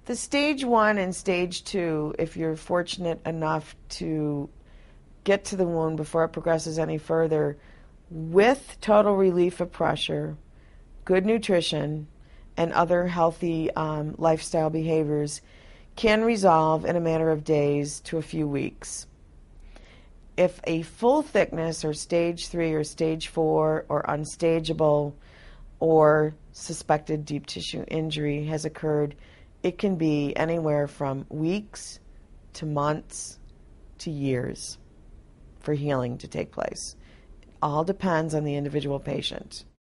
The stage 1 and stage 2, if you're fortunate enough to get to the wound before it progresses any further, with total relief of pressure, good nutrition, and other healthy lifestyle behaviors, can resolve in a matter of days to a few weeks. If a full thickness or stage 3 or stage 4 or unstageable or suspected deep tissue injury has occurred, it can be anywhere from weeks to months to years for healing to take place. It all depends on the individual patient.